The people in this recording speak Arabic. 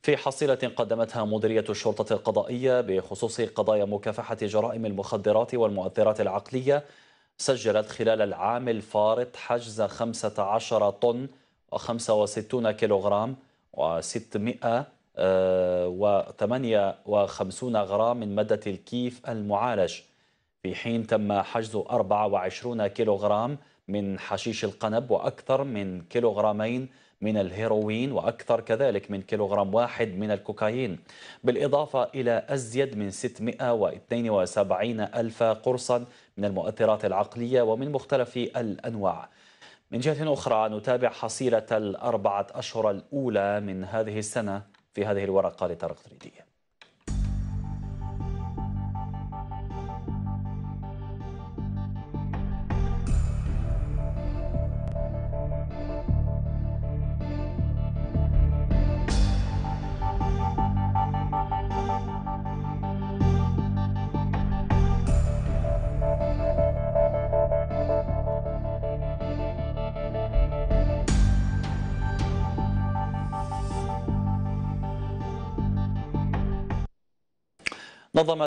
في حصيلة قدمتها مديرية الشرطة القضائية بخصوص قضايا مكافحة جرائم المخدرات والمؤثرات العقلية، سجلت خلال العام الفارط حجز 15 طن و65 كيلوغرام و658 غرام من مادة الكيف المعالج، في حين تم حجز 24 كيلوغرام من حشيش القنب وأكثر من كيلوغرامين من الهيروين وأكثر كذلك من كيلوغرام واحد من الكوكايين، بالإضافة إلى أزيد من 672 ألف قرصا من المؤثرات العقلية ومن مختلف الأنواع. من جهة أخرى نتابع حصيلة الأربعة أشهر الأولى من هذه السنة في هذه الورقة لتغطية. نظم